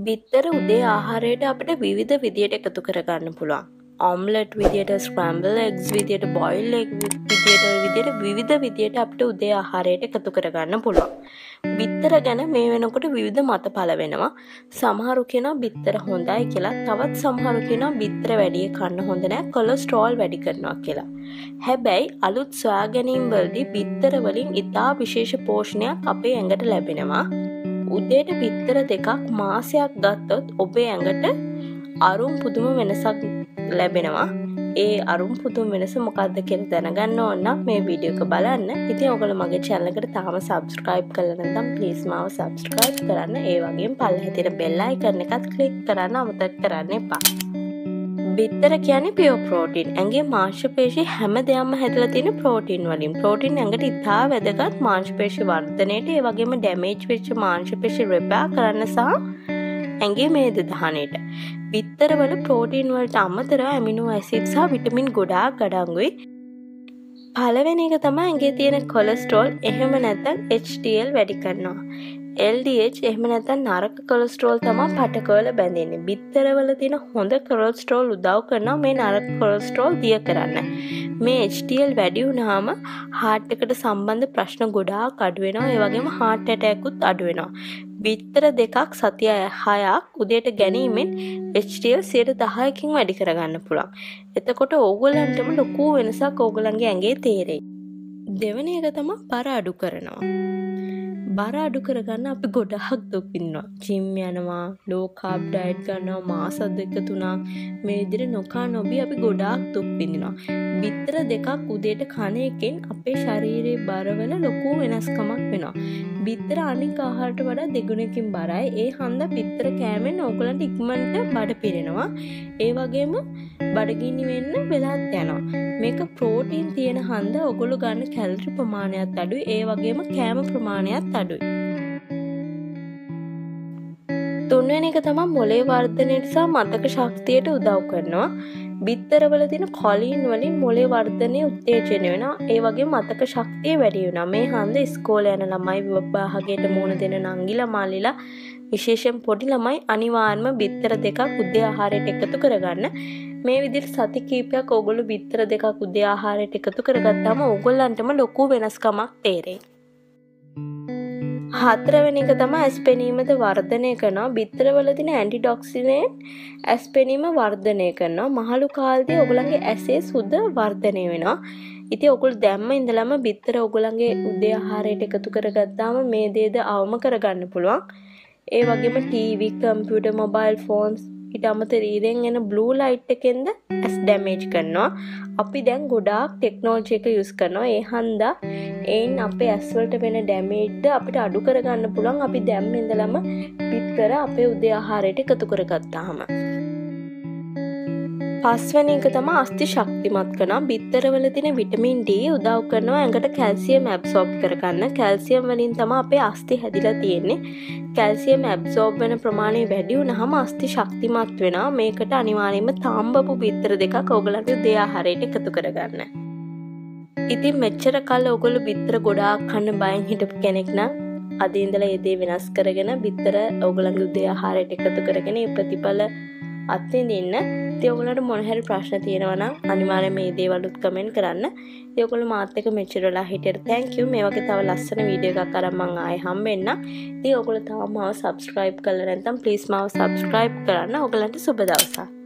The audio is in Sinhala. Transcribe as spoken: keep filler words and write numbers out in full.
බිත්තර උදේ ආහාරයට අපිට විවිධ විදියට එකතු කරගන්න පුළුවන්. ඔම්ලට් විදියට, ස්ක්‍රැම්බල් එග්ස් විදියට, බොයිල් එග් විදියට, විදියට විවිධ විදියට අපිට උදේ ආහාරයට එකතු කරගන්න පුළුවන්. බිත්තර ගැන මේ වෙනකොට විවිධ මත පළ වෙනවා. සමහරු කියනවා බිත්තර හොඳයි කියලා, තවත් සමහරු කියනවා බිත්තර වැඩි කන්න හොඳ නැහැ, කොලෙස්ටරෝල් වැඩි කරනවා කියලා. හැබැයි අලුත් සොයා ගැනීම් වලදී බිත්තර වලින් ඉතා විශේෂ පෝෂණයක් අපේ ඇඟට ලැබෙනවා. උදේට බිත්තර දෙකක් මාසයක් ගත්තොත් ඔබේ ඇඟට අරුම් පුදුම වෙනසක් ලැබෙනවා. ඒ අරුම් පුදුම වෙනස මොකක්ද කියලා දැනගන්න ඕන නම් මේ වීඩියෝ එක බලන්න. ඉතින් ඔයගොල්ලෝ මගේ channel එකට තාම subscribe කරලා නැත්නම් please මාව subscribe කරන්න. ඒ වගේම පල්ලෙහා තියෙන bell icon එකත් click කරන්න අමතක කරන්න එපා. බිත්තර කියන්නේ pure protein. ඇඟේ මාංශ පේශි හැම දෙයක්ම හැදලා තියෙන protein වලින්. protein ඇඟට ඉතා වැදගත් මාංශ පේශි වර්ධනයේට, ඒ වගේම damage වෙච්ච මාංශ පේශි repair කරන්න සහ ඇඟේ මේද දහනයට. බිත්තර වල ප්‍රෝටීන් වලට අමතරව ඇමිනෝ ඇසිඩ් සහ විටමින් ගොඩාක් අඩංගුයි. පළවෙනි එක තමයි ඇඟේ තියෙන කොලෙස්ටරෝල් එහෙම නැත්නම් H D L වැඩි කරනවා. L D H එහෙම නැත්නම් නරක කොලෙස්ටරෝල් තමයි පටකවල බැඳෙන්නේ. බිත්තර වල තියෙන හොඳ කොලෙස්ටරෝල් උදව් කරනවා මේ නරක කොලෙස්ටරෝල් දිය කරන්න. මේ H D L වැඩි වුණාම heart එකට සම්බන්ධ ප්‍රශ්න ගොඩාක් අඩු වෙනවා. ඒ වගේම heart attack උත් අඩු වෙනවා. බිත්තර දෙකක් සතිය හයක් උදේට ගැනීමෙන් H D L සියයට දහයකින් වැඩි කරගන්න පුළුවන්. එතකොට ඕගොල්ලන්ටම ලොකු වෙනසක් ඕගොල්ලන්ගේ ඇඟේ තේරෙයි. දෙවෙනි එක තමයි බර අඩු කරනවා. බර අඩු කරගන්න අපි ගොඩාක් දුක් විඳිනවා. ජිම් යනවා, low carb diet ගන්නවා, මාස දෙක තුනක් මේ විදිහට නොකා නොබී අපි ගොඩාක් දුක් විඳිනවා. බිත්තර දෙකක් උදේට කන එකෙන් අපේ ශරීරයේ බරවල ලොකු වෙනස්කමක් වෙනවා. බිත්තර අනික ආහාරයට වඩා දෙගුණකින් බරයි. ඒ හන්දා බිත්තර කෑමෙන් ඕගලන්ට ඉක්මනට බඩ පිරෙනවා. ඒ වගේම බඩගිනි වෙන්න වෙලාත් යනවා. මේක ප්‍රෝටීන් තියෙන හන්දා ඕගොල්ලෝ ගන්න කැලරි ප්‍රමාණයත් අඩුයි. ඒ වගේම කෑම ප්‍රමාණයත් අඩුයි. තුන්වෙනි එක තමයි මොළේ වර්ධනයට සහ මතක ශක්තියට උදව් කරනවා. බිත්තරවල තියෙන කොලින් වලින් මොළේ වර්ධනය උත්තේජනය වෙනවා. ඒ වගේ මතක ශක්තිය වැඩි වෙනවා. මේ හන්ද ඉස්කෝලේ යන ළමයි, විභාගයට මුහුණ දෙන නංගිලා මාලිලා, විශේෂයෙන් පොඩි ළමයි අනිවාර්යයෙන්ම බිත්තර දෙකක් උදේ ආහාරයට එකතු කරගන්න. මේ විදිහට සති කීපයක් ඕගොල්ලෝ බිත්තර දෙකක් උදේ ආහාරයට එකතු කරගත්තාම ඕගොල්ලන්ටම ලොකු වෙනස්කමක් තේරෙයි. හතරවෙනි එක තමයි ඇස් පෙනීමද වර්ධනය කරනවා. බිත්තරවල තියෙන ඇන්ටිඩොක්සිනේට් ඇස් පෙනීම වර්ධනය කරනවා. මහලු කාලේදී ඔයගලගේ ඇසේ සුද වර්ධනය වෙනවා. ඉතින් ඔයගොල්ලෝ දැම්ම ඉඳලම බිත්තර ඔයගලගේ උදේ ආහාරයට එකතු කරගත්තාම මේ දේද අවම කරගන්න පුළුවන්. ඒ වගේම ටීවී, කම්පියුටර්, මොබයිල් ෆෝන්ස් ඊට අමතරව ඉරෙන් එන බ්ලූ ලයිට් එකෙන්ද ඇස් ඩැමේජ් කරනවා. අපි දැන් ගොඩාක් ටෙක්නොලොජි එක යූස් කරනවා. ඒ හන්දා එයින් අපේ ඇස් වලට වෙන ඩැමේජ්ද අපිට අඩු කරගන්න පුළුවන්. අපි දැන් ඉඳලම බිත්තර අපේ උදේ ආහාරයට එකතු කරගත්තාම. පස්වෙනි එක තමයි අස්ථි ශක්තිමත් කරනවා. බිත්තරවල තියෙන විටමින් D උදව් කරනවා ඇඟට කැල්සියම් ඇබ්සෝබ් කරගන්න. කැල්සියම් වලින් තමයි අපේ අස්ථි හැදිලා තියෙන්නේ. කැල්සියම් ඇබ්සෝබ් වෙන ප්‍රමාණය වැඩි වුණාම අස්ථි ශක්තිමත් වෙනවා. මේකට අනිවාර්යයෙන්ම තාම්බපු බිත්තර දෙකක් ඕගලන්ට උදේ ආහාරයට එකතු කරගන්න. ඉතින් මෙච්චර කල් ඕගොල්ලෝ බිත්තර ගොඩාක් කන්න බයෙන් හිටපු කෙනෙක් නම් අද ඉඳලා ඒ දේ වෙනස් කරගෙන බිත්තර ඕගලන්ගේ උදේ ආහාරයට එකතු කරගෙන මේ ප්‍රතිඵල අත්විඳින්න. ඉතින් ඔයගොල්ලන්ට මොන හරි ප්‍රශ්න තියෙනවා නම් අනිවාර්යයෙන් මේ දේවල් උත් කමෙන්ට් කරන්න. ඉතින් ඔයගොල්ලෝ මාත් එක්ක මෙච්චර වෙලා හිටියට thank you. මේ වගේ තව ලස්සන වීඩියෝ එකක් අරන් මම ආයෙ හම්බෙන්න. ඉතින් ඔයගොල්ලෝ තාම මාව subscribe කරලා නැත්නම් please මාව subscribe කරන්න. ඔයගොල්ලන්ට සුබ දවසක්.